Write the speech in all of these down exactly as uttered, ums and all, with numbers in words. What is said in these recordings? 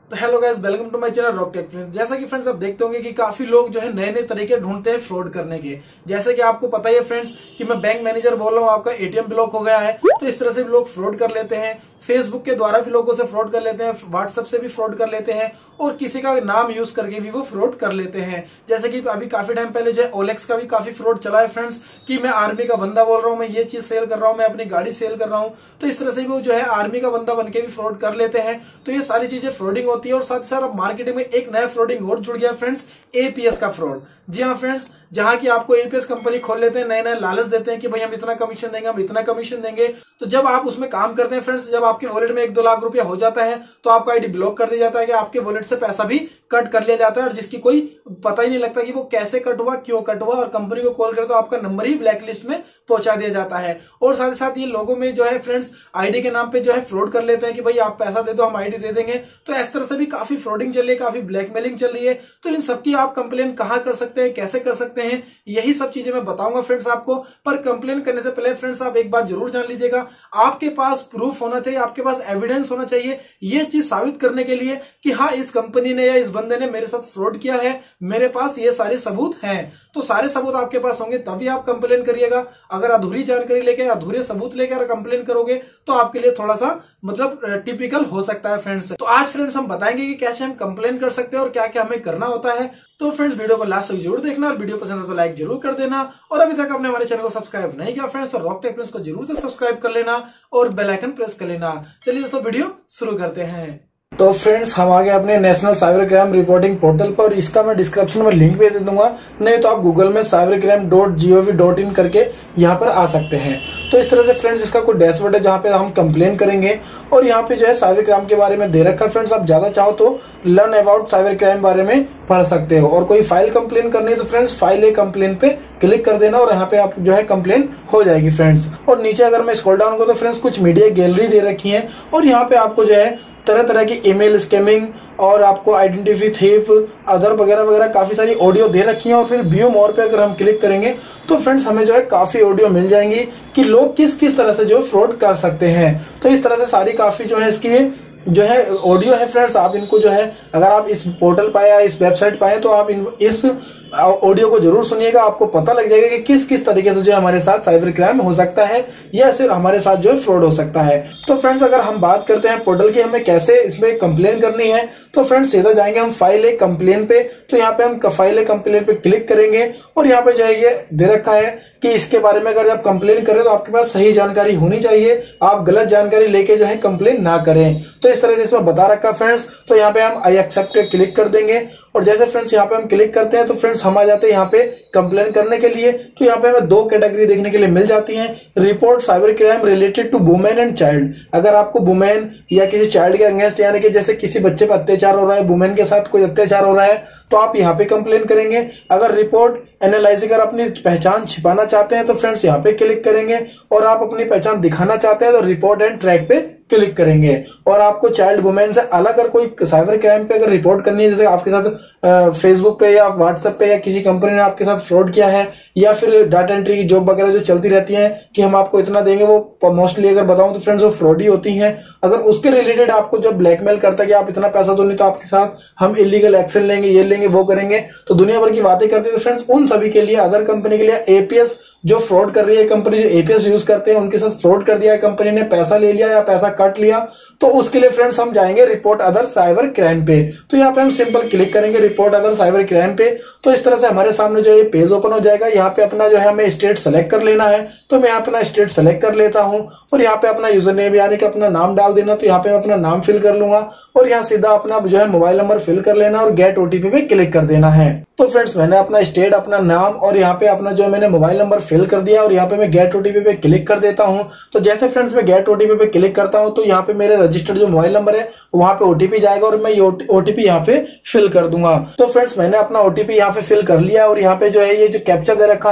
तो hello guys, welcome to my channel Rock Tech friends. जैसा कि फ्रेंड्स आप देखते होंगे कि काफी लोग जो है नए नए तरीके ढूंढते हैं फ्रॉड करने के। जैसे कि आपको पता ही है फ्रेंड्स कि मैं बैंक मैनेजर बोल रहा हूँ, आपका एटीएम ब्लॉक हो गया है, तो इस तरह से भी लोग फ्रॉड कर लेते हैं। फेसबुक के द्वारा भी लोगों से फ्रॉड कर लेते हैं, व्हाट्सएप से भी फ्रॉड कर लेते हैं और किसी का नाम यूज करके भी वो फ्रॉड कर लेते हैं। जैसे कि अभी काफी टाइम पहले जो है ओलेक्स का भी काफी फ्रॉड चला है फ्रेंड्स, कि मैं आर्मी का बंदा बोल रहा हूँ, मैं ये चीज सेल कर रहा हूँ, मैं अपनी गाड़ी सेल कर रहा हूँ। तो इस तरह से भी वो जो है आर्मी का बंदा बनके भी फ्रॉड कर लेते हैं। तो ये सारी चीजें फ्रॉडिंग होती है। और साथ ही साथ मार्केटिंग में एक नया फ्रॉडिंग और जुड़ गया फ्रेंड्स, एपीएस का फ्रॉड। जी हाँ फ्रेंड्स, जहां की आपको एपीएस कंपनी खोल लेते हैं, नए नए लालच देते हैं कि भाई हम इतना कमीशन देंगे, हम इतना कमीशन देंगे। तो जब आप उसमें काम करते हैं फ्रेंड्स, जब आपके वॉलेट में एक दो लाख रुपया हो जाता है तो आपका आईडी ब्लॉक कर दिया जाता है कि आपके वॉलेट से पैसा भी कट कर लिया जाता है, और जिसकी कोई पता ही नहीं लगता कि वो कैसे कट हुआ, क्यों कट हुआ। और कंपनी को कॉल करे तो आपका नंबर ही ब्लैक लिस्ट में पहुंचा दिया जाता है। और साथ ही साथ ये लोगों में जो है फ्रेंड्स आईडी के नाम पे जो है फ्रॉड कर लेते हैं कि भाई आप पैसा दे दो, हम आईडी दे देंगे। तो इस तरह से भी काफी फ्रॉडिंग चल रही है, काफी ब्लैकमेलिंग चल रही है। तो इन सबकी आप कंप्लेन कहां कर सकते हैं, कैसे कर सकते हैं, यही सब चीजें मैं बताऊंगा फ्रेंड्स आपको। पर कंप्लेन करने से पहले फ्रेंड्स आप एक बात जरूर जान लीजिएगा, आपके पास प्रूफ होना चाहिए, आपके पास एविडेंस होना चाहिए, ये चीज साबित करने के लिए कि हाँ इस कंपनी ने या इस बंदे ने मेरे साथ फ्रॉड किया है, मेरे पास ये सारे सबूत हैं। तो सारे सबूत आपके पास होंगे तभी आप कंप्लेन करिएगा। अगर अधूरी जानकारी लेके, अधूरे सबूत लेकर कंप्लेन करोगे तो आपके लिए थोड़ा सा मतलब टिपिकल हो सकता है फ्रेंड्स। तो आज फ्रेंड्स हम बताएंगे कि कैसे हम कंप्लेन कर सकते हैं और क्या क्या हमें करना होता है। तो फ्रेंड्स वीडियो को लास्ट तक जरूर देखना, और वीडियो पसंद है तो लाइक जरूर कर देना। और अभी तक आपने हमारे चैनल को सब्सक्राइब नहीं किया फ्रेंड्स, तो रॉक टेक फ्रेंड्स को जरूर से सब्सक्राइब कर लेना और बेल आइकन प्रेस कर लेना। चलिए दोस्तों वीडियो शुरू करते हैं। तो फ्रेंड्स हम आ गए अपने national cyber crime reporting portal पर। इसका मैं डिस्क्रिप्शन में लिंक भी दे दूंगा, नहीं तो आप गूगल में cyber crime dot G O V dot in करके यहाँ पर आ सकते हैं। तो इस तरह से फ्रेंड्स इसका कोई डैशबोर्ड है जहाँ पे हम कंप्लेन करेंगे, और यहाँ पे जो है साइबर क्राइम के बारे में दे रखा है फ्रेंड्स। आप ज्यादा चाहो तो लर्न अबाउट साइबर क्राइम बारे में पढ़ सकते हो। और कोई फाइल कंप्लेन करनी है तो फ्रेंड्स फाइल ए कंप्लेन पे क्लिक कर देना, और यहाँ पे आप जो है कंप्लेन हो जाएगी फ्रेंड्स। और नीचे अगर मैं स्क्रॉल डाउन करूँ तो फ्रेंड्स कुछ मीडिया गैलरी दे रखी है, और यहाँ पे आपको जो है तरह तरह की ईमेल स्कैमिंग और आपको आइडेंटिटी थीफ अदर वगैरह वगैरह काफी सारी ऑडियो दे रखी है। और फिर व्यू मोर पे अगर हम क्लिक करेंगे तो फ्रेंड्स हमें जो है काफी ऑडियो मिल जाएंगी कि लोग किस किस तरह से जो फ्रॉड कर सकते हैं। तो इस तरह से सारी काफी जो है इसकी जो है ऑडियो है फ्रेंड्स। आप इनको जो है अगर आप इस पोर्टल पाए या इस वेबसाइट पाए तो आप इन इस ऑडियो को जरूर सुनिएगा, आपको पता लग जाएगा कि किस किस तरीके से जो हमारे साथ साइबर क्राइम हो सकता है या सिर्फ हमारे साथ जो है फ्रॉड हो सकता है। तो फ्रेंड्स अगर हम बात करते हैं पोर्टल की, हमें कैसे इसमें कंप्लेन करनी है, तो फ्रेंड्स सीधा जाएंगे हम फाइल ए कंप्लेन पे। तो यहाँ पे हम फाइल ए कंप्लेन पे क्लिक करेंगे, और यहाँ पे जो है ये दे रखा है कि इसके बारे में अगर आप कंप्लेन करें तो आपके पास सही जानकारी होनी चाहिए, आप गलत जानकारी लेके जो है कंप्लेन ना करें। तो इस तरह से इसमें बता रखा फ्रेंड्स। तो यहाँ पे हम आई एक्सेप्ट पे क्लिक कर देंगे, और जैसे फ्रेंड्स यहाँ पे हम क्लिक करते हैं तो फ्रेंड्स हम आ जाते हैं यहाँ पे कंप्लेन करने के लिए। तो यहाँ पे हमें दो कैटेगरी देखने के लिए मिल जाती हैं, report cyber crime related to women and child. अगर आपको वुमेन या किसी चाइल्ड के अगेंस्ट, यानी कि जैसे किसी बच्चे पर अत्याचार हो रहा है, वुमेन के साथ कोई अत्याचार हो रहा है, तो आप यहाँ पे कंप्लेन करेंगे। अगर रिपोर्ट एनालाइज अगर अपनी पहचान छिपाना चाहते हैं तो फ्रेंड्स यहाँ पे क्लिक करेंगे, और आप अपनी पहचान दिखाना चाहते हैं तो रिपोर्ट एंड ट्रैक पे क्लिक करेंगे। और आपको चाइल्ड वुमेन से अलग अगर कोई साइबर क्राइम पे अगर रिपोर्ट करनी है, जैसे आपके साथ फेसबुक पे या व्हाट्सएप पे या किसी कंपनी ने आपके साथ फ्रॉड किया है, या फिर डाटा एंट्री की जॉब वगैरह जो चलती रहती है कि हम आपको इतना देंगे, वो मोस्टली अगर बताऊं तो फ्रेंड्स वो फ्रॉड ही होती हैं। अगर उसके रिलेटेड आपको जब ब्लैकमेल करता है कि आप इतना पैसा दो नहीं तो आपके साथ हम इलीगल एक्शन लेंगे, ये लेंगे, वो करेंगे, तो दुनिया भर की बातें करते हैं। तो फ्रेंड्स उन सभी के लिए, अदर कंपनी के लिए एपीएस जो फ्रॉड कर रही है कंपनी, जो एपीएस यूज करते हैं उनके साथ फ्रॉड कर दिया है कंपनी ने, पैसा ले लिया या पैसा कट लिया, तो उसके लिए फ्रेंड्स हम जाएंगे रिपोर्ट अदर साइबर क्राइम पे। तो यहाँ पे हम सिंपल क्लिक करेंगे रिपोर्ट अदर साइबर क्राइम पे। तो इस तरह से हमारे सामने जो ये पेज ओपन हो जाएगा। यहाँ पे अपना जो है हमें स्टेट सेलेक्ट कर लेना है, तो मैं अपना स्टेट सेलेक्ट कर लेता हूँ, और यहाँ पे अपना यूजर नेम यानी कि अपना नाम डाल देना। तो यहाँ पे अपना नाम फिल कर लूंगा, और यहाँ सीधा अपना जो है मोबाइल नंबर फिल कर लेना और गेट ओटीपी पे क्लिक कर देना है। तो फ्रेंड्स मैंने अपना स्टेट, अपना नाम और यहाँ पे अपना जो है मैंने मोबाइल नंबर फिल कर दिया, और यहाँ पे मैं गेट ओटीपी पे क्लिक कर देता हूँ। तो जैसे फ्रेंड्स मैं गेट ओटीपी पे क्लिक करता हूँ तो यहाँ पे मेरे रजिस्टर्ड जो मोबाइल नंबर है वहां पे ओटीपी जाएगा, और मैं ये ओटीपी यहाँ पे फिल कर दूंगा। तो फ्रेंड्स मैंने अपना ओटीपी यहाँ पे फिल कर लिया, और यहाँ पे जो है ये जो कैप्चा दे रखा है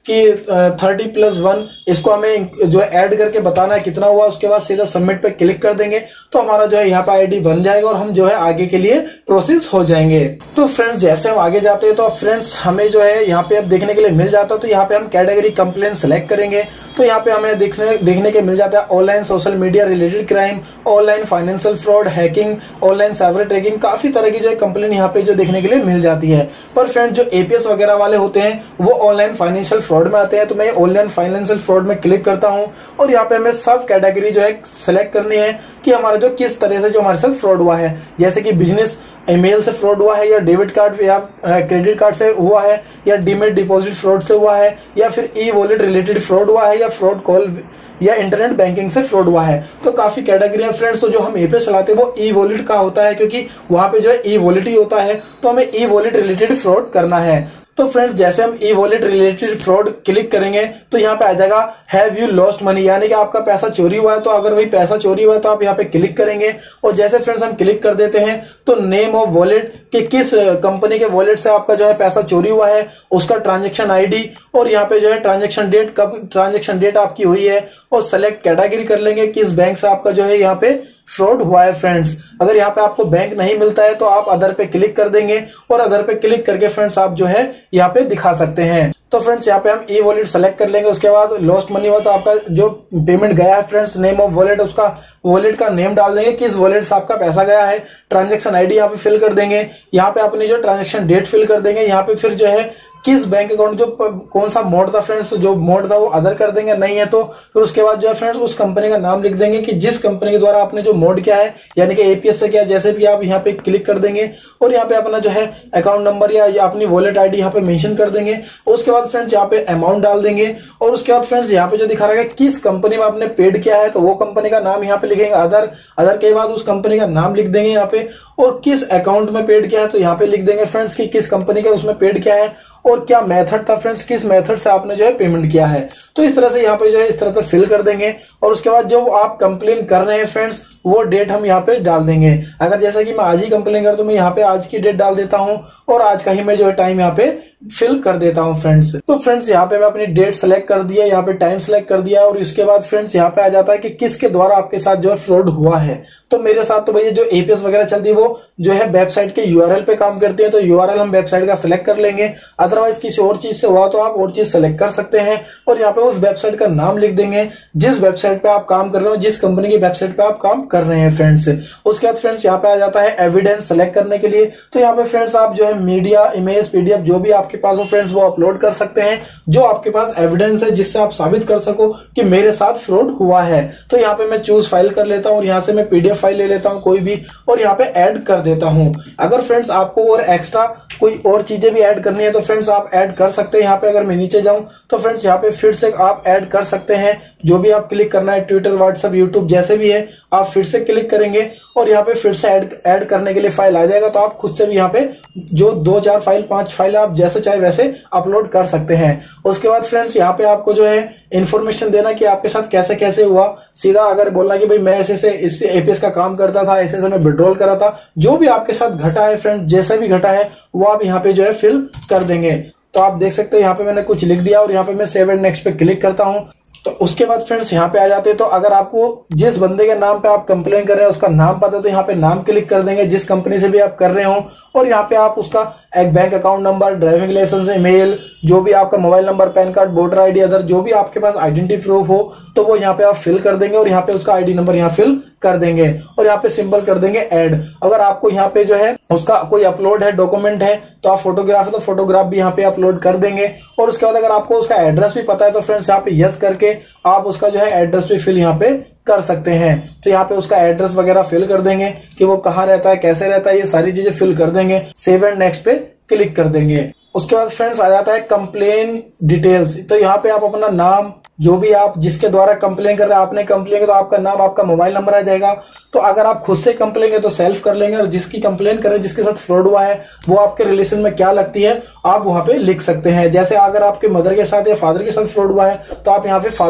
कि थर्टी प्लस वन इसको हमें जो है ऐड करके बताना है कितना हुआ। उसके बाद सीधा सबमिट पे क्लिक कर देंगे तो हमारा जो है यहाँ पे आईडी बन जाएगा और हम जो है आगे के लिए प्रोसेस हो जाएंगे। तो फ्रेंड्स जैसे हम आगे जाते हैं तो अब फ्रेंड्स हमें जो है यहाँ पे अब देखने के लिए मिल जाता है। तो यहाँ पे हम कैटेगरी कंप्लेन सेलेक्ट करेंगे तो यहाँ पे हमें देखने देखने के मिल जाता है online social media related crime, online financial fraud, hacking, online cyber tracking, काफी तरह की जो है कंप्लेन यहाँ पे जो देखने के लिए मिल जाती है। पर फ्रेंड जो एपीएस वगैरह वाले होते हैं वो ऑनलाइन फाइनेंशियल फ्रॉड में आते हैं। तो मैं ऑनलाइन फाइनेंशियल फ्रॉड में क्लिक करता हूँ और यहाँ पे हमें सब कैटेगरी जो है सेलेक्ट करनी है कि हमारा जो किस तरह से जो हमारे साथ फ्रॉड हुआ है, जैसे कि बिजनेस ईमेल से फ्रॉड हुआ है या डेबिट कार्ड या क्रेडिट कार्ड से हुआ है या डीमेट डिपॉजिट फ्रॉड से हुआ है या फिर ई वॉलेट रिलेटेड फ्रॉड हुआ है या फ्रॉड कॉल या इंटरनेट बैंकिंग से फ्रॉड हुआ है। तो काफी कैटेगरी है फ्रेंड्स। तो जो हम एपीएस चलाते हैं वो ई वॉलेट का होता है क्योंकि वहां पे जो है ई वॉलेट ही होता है। तो हमें ई वॉलेट रिलेटेड फ्रॉड करना है। तो फ्रेंड्स जैसे हम e wallet related fraud click करेंगे तो यहाँ पे आ जाएगा हैव यू लॉस्ट मनी, यानी कि आपका पैसा चोरी हुआ है। तो अगर वही पैसा चोरी हुआ है तो आप यहाँ पे क्लिक करेंगे और जैसे फ्रेंड्स हम क्लिक कर देते हैं तो नेम ऑफ वॉलेट कि किस कंपनी के वॉलेट से आपका जो है पैसा चोरी हुआ है, उसका ट्रांजेक्शन आईडी और यहाँ पे जो है ट्रांजेक्शन डेट, कब ट्रांजेक्शन डेट आपकी हुई है और सेलेक्ट कैटेगरी कर लेंगे किस बैंक से आपका जो है यहाँ पे फ्रॉड हुआ है। फ्रेंड्स अगर यहाँ पे आपको बैंक नहीं मिलता है तो आप अदर पे क्लिक कर देंगे और अदर पे क्लिक करके फ्रेंड्स आप जो है यहाँ पे दिखा सकते हैं। तो फ्रेंड्स यहाँ पे हम ई वॉलेट सेलेक्ट कर लेंगे। उसके बाद लॉस्ट मनी हुआ तो आपका जो पेमेंट गया है फ्रेंड्स, नेम ऑफ वॉलेट, उसका वॉलेट का नेम डाल देंगे किस वॉलेट से आपका पैसा गया है, ट्रांजेक्शन आईडी यहाँ पे फिल कर देंगे, यहाँ पे अपनी जो ट्रांजेक्शन डेट फिल कर देंगे, यहाँ पे फिर जो है किस बैंक अकाउंट जो कौन सा मोड था फ्रेंड्स, जो मोड था वो अदर कर देंगे, नहीं है तो फिर उसके बाद जो है फ्रेंड्स उस कंपनी का नाम लिख देंगे कि जिस कंपनी के द्वारा आपने जो मोड किया है, यानी कि एपीएस से किया, जैसे भी आप यहाँ पे क्लिक कर देंगे और यहाँ पे अपना जो है अकाउंट नंबर या, या अपनी वॉलेट आईडी यहाँ पे मेंशन कर देंगे। उसके बाद फ्रेंड्स यहाँ पे अमाउंट डाल देंगे और उसके बाद फ्रेंड्स यहाँ पे जो दिखा रहा है किस कंपनी में आपने पेड किया है तो वो कंपनी का नाम यहाँ पे लिखेंगे, अदर अदर के बाद उस कंपनी का नाम लिख देंगे यहाँ पे और किस अकाउंट में पेड किया है तो यहाँ पे लिख देंगे फ्रेंड्स कि किस कंपनी का उसमें पेड किया है और क्या मेथड था फ्रेंड्स, किस मेथड से आपने जो है पेमेंट किया है। तो इस तरह से यहाँ पे जो है इस तरह से फिल कर देंगे और उसके बाद जो आप कंप्लेन कर रहे हैं फ्रेंड्स वो डेट हम यहाँ पे डाल देंगे। अगर जैसा कि मैं आज ही कंप्लेन कर तो मैं यहाँ पे आज की डेट डाल देता हूँ और आज का ही मैं जो है टाइम यहाँ पे फिल कर देता हूँ फ्रेंड्स। तो फ्रेंड्स यहाँ पे मैं अपनी डेट सेलेक्ट कर दिया, यहाँ पे टाइम सेलेक्ट कर दिया और इसके बाद फ्रेंड्स यहाँ पे आ जाता है कि किसके द्वारा आपके साथ जो है फ्रॉड हुआ है। तो मेरे साथ तो भैया जो एपीएस वगैरह चलती है वो जो है वेबसाइट के यूआरएल पे काम करती है, तो यूआरएल हम वेबसाइट का सिलेक्ट कर लेंगे। अदरवाइज किसी और चीज से हुआ तो आप और चीज सेलेक्ट कर सकते हैं और यहाँ पे उस वेबसाइट का नाम लिख देंगे जिस वेबसाइट पे आप काम कर रहे हो, जिस कंपनी की वेबसाइट पे आप काम कर रहे हैं फ्रेंड्स। उसके बाद फ्रेंड्स यहाँ पे आ जाता है एविडेंस सेलेक्ट करने के लिए। तो यहाँ पे फ्रेंड्स आप जो है मीडिया, इमेज, पीडीएफ जो भी आपके पास हो फ्रेंड्स वो अपलोड कर सकते हैं, जो आपके पास एविडेंस है जिससे आप साबित कर सको कि मेरे साथ फ्रॉड हुआ है। तो यहाँ पे मैं चूज फाइल कर लेता हूँ और यहाँ से मैं पीडीएफ फाइल ले लेता हूँ कोई भी और यहाँ पे ऐड कर देता हूँ। अगर फ्रेंड्स आपको और एक्स्ट्रा कोई और चीजें भी ऐड करनी है तो फ्रेंड्स आप ऐड कर सकते हैं। यहाँ पे अगर मैं नीचे जाऊं तो फ्रेंड्स यहाँ पे फिर से आप ऐड कर सकते हैं, जो भी आप क्लिक करना है, ट्विटर, व्हाट्सएप, यूट्यूब जैसे भी है आप फिर से क्लिक करेंगे और यहाँ पे फिर से ऐड ऐड करने के लिए फाइल आ जाएगा। तो आप खुद से भी यहाँ पे जो दो चार फाइल पांच फाइल आप जैसे चाहे वैसे अपलोड कर सकते हैं। उसके बाद फ्रेंड्स यहाँ पे आपको जो है इन्फॉर्मेशन देना कि आपके साथ कैसे कैसे हुआ, सीधा अगर बोलना कि भाई मैं ऐसे से इससे एपीएस का काम करता था, ऐसे से मैं विड्रॉल करा था, जो भी आपके साथ घटा है फ्रेंड्स, जैसा भी घटा है वो आप यहाँ पे जो है फिल कर देंगे। तो आप देख सकते हैं यहाँ पे मैंने कुछ लिख दिया और यहाँ पे मैं सेव एंड नेक्स्ट पे क्लिक करता हूँ। तो उसके बाद फ्रेंड्स यहाँ पे आ जाते हैं। तो अगर आपको जिस बंदे के नाम पे आप कंप्लेन कर रहे हैं उसका नाम पता है तो यहाँ पे नाम क्लिक कर देंगे, जिस कंपनी से भी आप कर रहे हो, और यहाँ पे आप उसका एक bank account number, driving licence, email, जो भी आपका mobile number, PAN card, voter ID, other जो भी आपके पास आइडेंटिटी प्रूफ हो तो वो यहाँ पे आप फिल कर देंगे और यहाँ पे उसका आईडी नंबर यहाँ फिल कर देंगे और यहाँ पे सिंपल कर देंगे ऐड। अगर आपको यहाँ पे जो है उसका कोई अपलोड है, डॉक्यूमेंट है, तो आप फोटोग्राफ है तो फोटोग्राफ भी यहाँ पे अपलोड कर देंगे। और उसके बाद अगर आपको उसका एड्रेस भी पता है तो फ्रेंड्स यहाँ पे यस करके आप उसका जो है एड्रेस भी फिल यहाँ पे कर सकते हैं। तो यहाँ पे उसका एड्रेस वगैरह फिल कर देंगे कि वो कहाँ रहता है, कैसे रहता है, ये सारी चीजें फिल कर देंगे। सेव एंड नेक्स्ट पे क्लिक कर देंगे। उसके बाद फ्रेंड्स आ जाता है कंप्लेन डिटेल्स। तो यहाँ पे आप अपना नाम, जो भी आप जिसके द्वारा कंप्लेन कर रहे हैं, आपने कंप्लेन किया तो आपका नाम, आपका मोबाइल नंबर आ जाएगा। तो अगर आप खुद से कंप्लेन करें तो सेल्फ कर लेंगे, और जिसकी कंप्लेन करें, जिसके साथ फ्रॉड हुआ है, वो आपके रिलेशन में क्या लगती है आप वहां पे लिख सकते हैं। जैसे अगर आपके मदर के साथ या फादर के साथ फ्रॉड हुआ है तो आप यहाँ पे फादर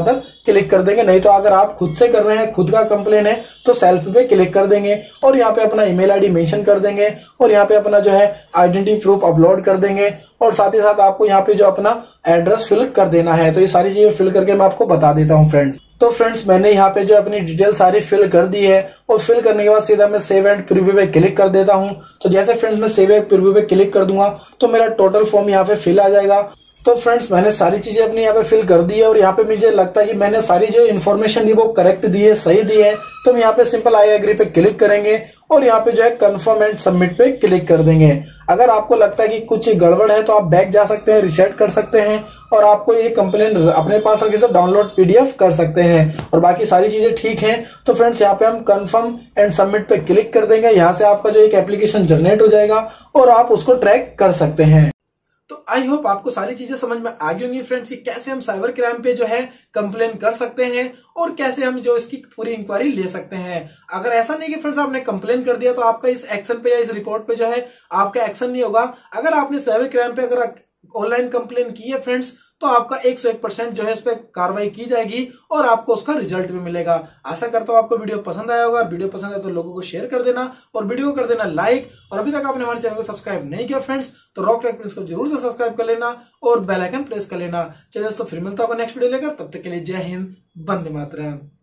क्लिक कर देंगे, नहीं तो अगर आप खुद से कर रहे हैं, खुद का कंप्लेन है, तो सेल्फ पे क्लिक कर देंगे और यहाँ पे अपना ईमेल आईडी मेंशन कर देंगे और यहाँ पे अपना जो है आइडेंटिटी प्रूफ अपलोड कर देंगे और साथ ही साथ आपको यहाँ पे जो अपना एड्रेस फिल कर देना है। तो ये सारी चीजें फिल करके मैं आपको बता देता हूँ फ्रेंड्स। तो फ्रेंड्स मैंने यहाँ पे जो अपनी डिटेल सारी फिल कर दी है और फिल करने के बाद सीधा मैं सेव एंड प्रीव्यू पे क्लिक कर देता हूँ। तो जैसे फ्रेंड्स मैं सेव एंड प्रीव्यू पे क्लिक कर दूंगा तो मेरा टोटल फॉर्म यहाँ पे फिल आ जाएगा। तो फ्रेंड्स मैंने सारी चीजें अपनी यहाँ पे फिल कर दी है और यहाँ पे मुझे लगता है कि मैंने सारी जो इन्फॉर्मेशन दी वो करेक्ट दी है, सही दी है। तो हम यहाँ पे सिंपल आई एग्री पे क्लिक करेंगे और यहाँ पे जो है कंफर्म एंड सबमिट पे क्लिक कर देंगे। अगर आपको लगता है कि कुछ गड़बड़ है तो आप बैक जा सकते हैं, रिसेट कर सकते हैं और आपको ये कंप्लेन अपने पास रखिए तो डाउनलोड पीडीएफ कर सकते हैं और बाकी सारी चीजें ठीक हैं। तो फ्रेंड्स यहाँ पे हम कंफर्म एंड सबमिट पे क्लिक कर देंगे। यहाँ से आपका जो एक एप्लीकेशन जनरेट हो जाएगा और आप उसको ट्रैक कर सकते हैं। तो आई होप आपको सारी चीजें समझ में आ गई होंगी फ्रेंड्स कि कैसे हम साइबर क्राइम पे जो है कंप्लेन कर सकते हैं और कैसे हम जो इसकी पूरी इंक्वायरी ले सकते हैं। अगर ऐसा नहीं कि फ्रेंड्स आपने कंप्लेन कर दिया तो आपका इस एक्शन पे या इस रिपोर्ट पे जो है आपका एक्शन नहीं होगा। अगर आपने साइबर क्राइम पे अगर ऑनलाइन कंप्लेन की है फ्रेंड्स तो आपका एक सौ एक परसेंट जो है इस पे कार्रवाई की जाएगी और आपको उसका रिजल्ट भी मिलेगा। आशा करता हूं आपको वीडियो पसंद आया होगा। वीडियो पसंद आए तो लोगों को शेयर कर देना और वीडियो को कर देना लाइक और अभी तक आपने हमारे चैनल को सब्सक्राइब नहीं किया फ्रेंड्स तो रॉक टेक प्रिंस को जरूर से सब्सक्राइब कर लेना और बेल आइकन प्रेस कर लेना। चलिए दोस्तों फिर मिलता होगा नेक्स्ट वीडियो लेकर, तब तक के लिए जय हिंद, वंदे मातरम।